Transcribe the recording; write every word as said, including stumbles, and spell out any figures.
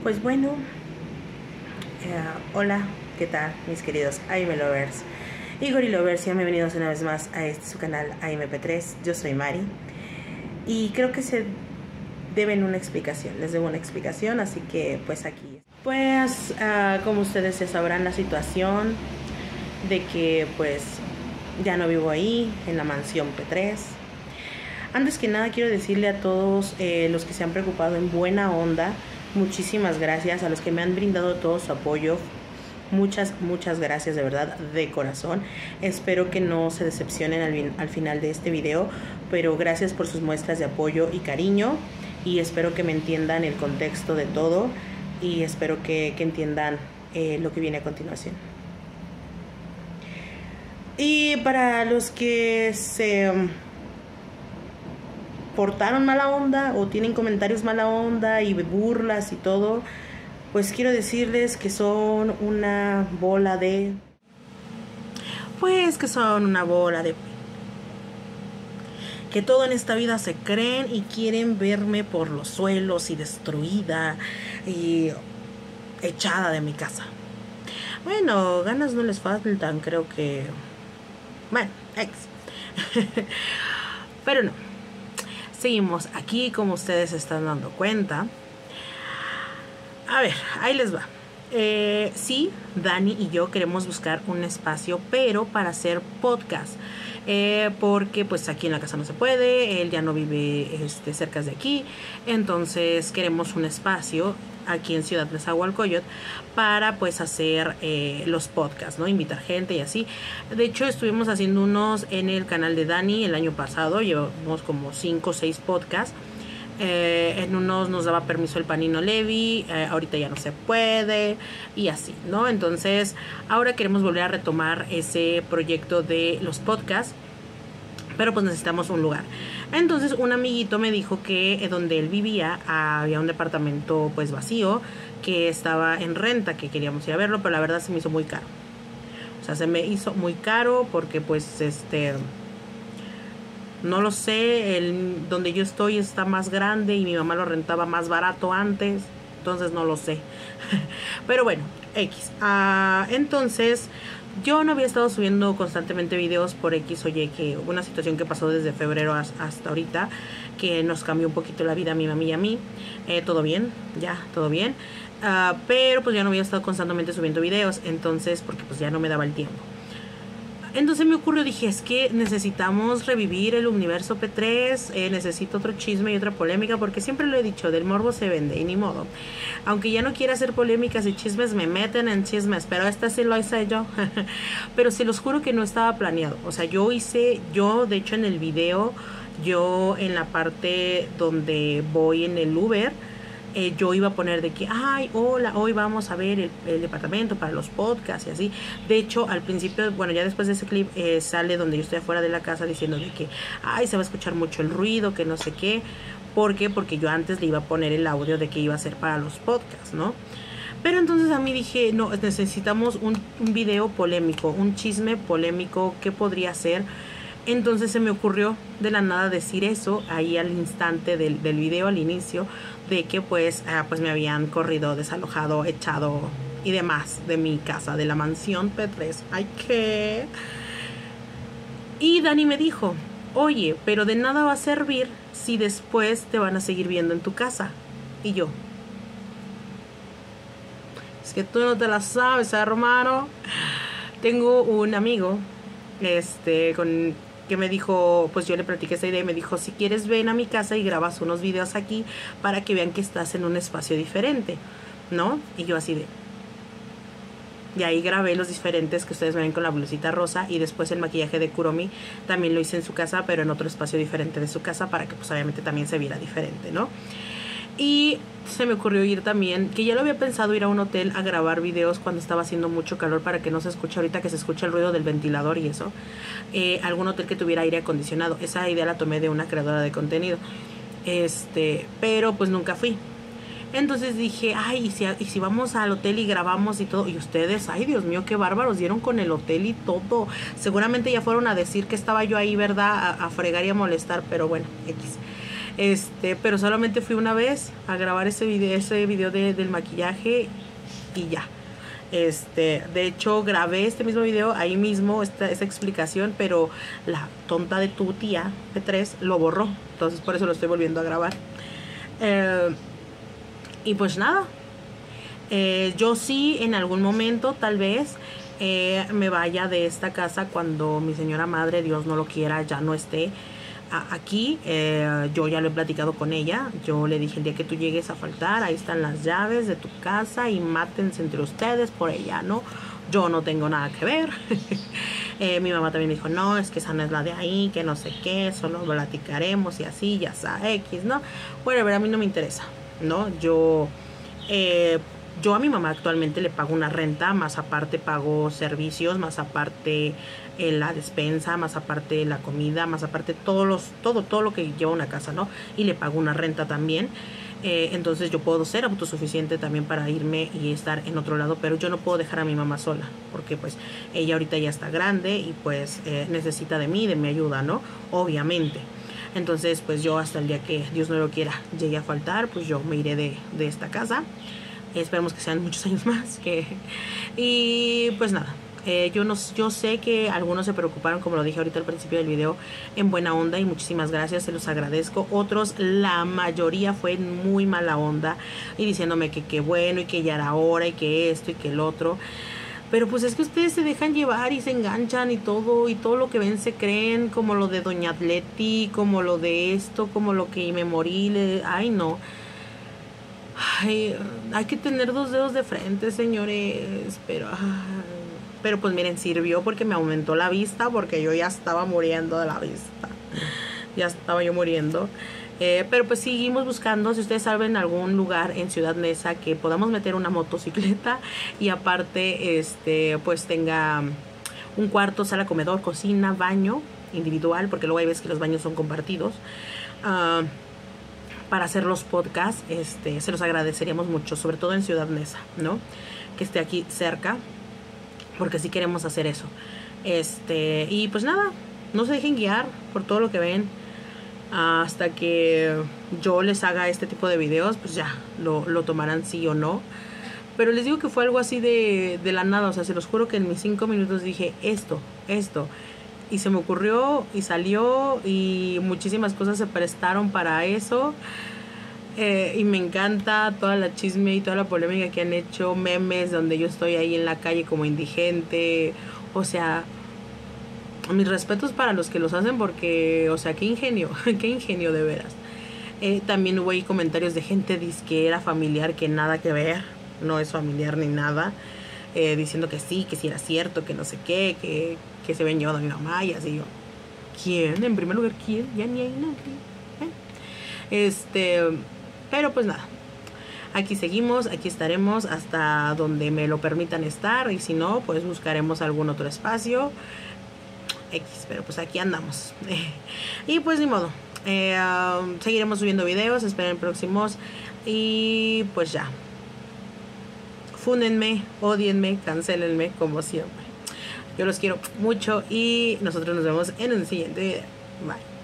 Pues bueno, eh, hola, ¿qué tal mis queridos A M Lovers y Gori Lovers? Sean bienvenidos una vez más a este su canal A M P tres. Yo soy Mari y creo que se deben una explicación, les debo una explicación, así que pues aquí. Pues uh, como ustedes ya sabrán la situación de que pues ya no vivo ahí en la mansión P tres. Antes que nada quiero decirle a todos eh, los que se han preocupado en buena onda, muchísimas gracias. A los que me han brindado todo su apoyo, muchas, muchas gracias de verdad, de corazón. Espero que no se decepcionen al, al final de este video, pero gracias por sus muestras de apoyo y cariño, y espero que me entiendan el contexto de todo, y espero que, que entiendan eh, lo que viene a continuación. Y para los que se portaron mala onda o tienen comentarios mala onda y burlas y todo, pues quiero decirles que son una bola de... Pues que son una bola de... que todo en esta vida se creen y quieren verme por los suelos y destruida y echada de mi casa. Bueno, ganas no les faltan, creo que... Bueno, ex. Pero no. Seguimos aquí, como ustedes se están dando cuenta. A ver, ahí les va. Eh, sí, Dani y yo queremos buscar un espacio, pero para hacer podcast. Eh, porque pues aquí en la casa no se puede, él ya no vive este, cerca de aquí. Entonces queremos un espacio aquí en Ciudad Nezahualcóyotl para pues hacer eh, los podcasts, ¿no? Invitar gente y así. De hecho estuvimos haciendo unos en el canal de Dani el año pasado, llevamos como cinco o seis podcasts. Eh, en unos nos daba permiso el Panino Levi, eh, ahorita ya no se puede y así, ¿no? Entonces ahora queremos volver a retomar ese proyecto de los podcasts, pero pues necesitamos un lugar. Entonces un amiguito me dijo que eh, donde él vivía había un departamento pues vacío que estaba en renta, que queríamos ir a verlo, pero la verdad se me hizo muy caro. O sea, se me hizo muy caro porque pues este... no lo sé, el donde yo estoy está más grande y mi mamá lo rentaba más barato antes, entonces no lo sé. Pero bueno, X. Uh, entonces, yo no había estado subiendo constantemente videos por X o Y, que una situación que pasó desde febrero hasta ahorita, que nos cambió un poquito la vida a mi mamá y a mí. Eh, todo bien, ya, todo bien. Uh, pero pues ya no había estado constantemente subiendo videos, entonces, porque pues ya no me daba el tiempo. Entonces me ocurrió, dije, es que necesitamos revivir el universo P tres, eh, necesito otro chisme y otra polémica, porque siempre lo he dicho, del morbo se vende y ni modo. Aunque ya no quiera hacer polémicas y chismes, me meten en chismes, pero esta sí lo hice yo. Pero se los juro que no estaba planeado. O sea, yo hice, yo de hecho en el video, yo en la parte donde voy en el Uber, Eh, yo iba a poner de que, ay, hola, hoy vamos a ver el, el departamento para los podcasts y así. De hecho, al principio, bueno, ya después de ese clip eh, sale donde yo estoy afuera de la casa diciendo de que, ay, se va a escuchar mucho el ruido, que no sé qué. ¿Por qué? Porque yo antes le iba a poner el audio de que iba a ser para los podcasts, ¿no? Pero entonces a mí dije, no, necesitamos un, un video polémico, un chisme polémico, ¿qué podría ser? Entonces se me ocurrió de la nada decir eso, ahí al instante del, del video, al inicio, de que pues, ah, pues me habían corrido, desalojado, echado y demás de mi casa, de la mansión P tres. Ay, ¿qué? Y Dani me dijo, oye, pero de nada va a servir si después te van a seguir viendo en tu casa. Y yo, es que tú no te la sabes, hermano. Tengo un amigo, este, con... que me dijo, pues yo le platiqué esta idea y me dijo, si quieres ven a mi casa y grabas unos videos aquí para que vean que estás en un espacio diferente, ¿no? Y yo así de... Y ahí grabé los diferentes que ustedes ven con la blusita rosa, y después el maquillaje de Kuromi también lo hice en su casa, pero en otro espacio diferente de su casa para que pues obviamente también se viera diferente, ¿no? Y se me ocurrió ir también, que ya lo había pensado, ir a un hotel a grabar videos cuando estaba haciendo mucho calor para que no se escuche ahorita que se escucha el ruido del ventilador y eso. Eh, algún hotel que tuviera aire acondicionado. Esa idea la tomé de una creadora de contenido. Este, pero pues nunca fui. Entonces dije, ay, ¿y si, y si vamos al hotel y grabamos y todo? Y ustedes, ay, Dios mío, qué bárbaros, dieron con el hotel y todo. Seguramente ya fueron a decir que estaba yo ahí, ¿verdad? A, a fregar y a molestar, pero bueno, X. Este, pero solamente fui una vez a grabar ese video, ese video de, del maquillaje y ya. Este, de hecho grabé este mismo video ahí mismo, esta, esta explicación, pero la tonta de tu tía de tres lo borró, entonces por eso lo estoy volviendo a grabar. Eh, y pues nada, eh, yo sí en algún momento tal vez eh, me vaya de esta casa cuando mi señora madre, Dios no lo quiera, ya no esté aquí. eh, yo ya lo he platicado con ella. Yo le dije, el día que tú llegues a faltar, ahí están las llaves de tu casa y mátense entre ustedes por ella, ¿no? Yo no tengo nada que ver. eh, mi mamá también dijo, no, es que esa no es la de ahí, que no sé qué, solo platicaremos y así, ya está, X, ¿no? Bueno, a ver, a mí no me interesa, ¿no? Yo eh, yo a mi mamá actualmente le pago una renta, más aparte pago servicios, más aparte eh, la despensa, más aparte la comida, más aparte todos los, todo, todo lo que lleva una casa, ¿no? Y le pago una renta también. Eh, entonces yo puedo ser autosuficiente también para irme y estar en otro lado, pero yo no puedo dejar a mi mamá sola, porque pues ella ahorita ya está grande y pues eh, necesita de mí, de mi ayuda, ¿no? Obviamente. Entonces pues yo hasta el día que Dios no lo quiera llegue a faltar, pues yo me iré de, de esta casa. Esperemos que sean muchos años más. Que... Y pues nada, eh, yo, no, yo sé que algunos se preocuparon, como lo dije ahorita al principio del video, en buena onda, y muchísimas gracias, se los agradezco. Otros, la mayoría fue en muy mala onda y diciéndome que qué bueno y que ya era hora y que esto y que el otro. Pero pues es que ustedes se dejan llevar y se enganchan y todo, y todo lo que ven se creen, como lo de Doña Atleti, como lo de esto, como lo que me morí. Le... Ay, no. Ay, hay que tener dos dedos de frente, señores. Pero, ay, pero pues miren, sirvió porque me aumentó la vista, porque yo ya estaba muriendo de la vista. Ya estaba yo muriendo. Eh, pero pues seguimos buscando. Si ustedes saben algún lugar en Ciudad Neza que podamos meter una motocicleta y aparte este pues tenga un cuarto, sala, comedor, cocina, baño individual, porque luego hay veces que los baños son compartidos, uh, para hacer los podcasts, este, se los agradeceríamos mucho, sobre todo en Ciudad Neza, ¿no? Que esté aquí cerca, porque sí queremos hacer eso. Este, y pues nada, no se dejen guiar por todo lo que ven. Hasta que yo les haga este tipo de videos, pues ya lo, lo tomarán sí o no. Pero les digo que fue algo así de, de la nada. O sea, se los juro que en mis cinco minutos dije esto, esto, y se me ocurrió y salió, y muchísimas cosas se prestaron para eso. eh, Y me encanta toda la chisme y toda la polémica que han hecho, memes donde yo estoy ahí en la calle como indigente. O sea, mis respetos para los que los hacen, porque, o sea, qué ingenio, qué ingenio de veras. Eh, también hubo ahí comentarios de gente que era familiar, que nada que ver, no es familiar ni nada, eh, diciendo que sí, que sí era cierto, que no sé qué, que, que se ven llevado a mi mamá y así. Yo, ¿quién? En primer lugar, ¿quién? Ya ni hay nadie. ¿Eh? Este, pero pues nada, aquí seguimos, aquí estaremos hasta donde me lo permitan estar, y si no, pues buscaremos algún otro espacio X, pero pues aquí andamos. Y pues ni modo, eh, um, seguiremos subiendo videos, esperen próximos. Y pues ya, fúnenme, odienme, cancelenme como siempre. Yo los quiero mucho y nosotros nos vemos en el siguiente video. Bye.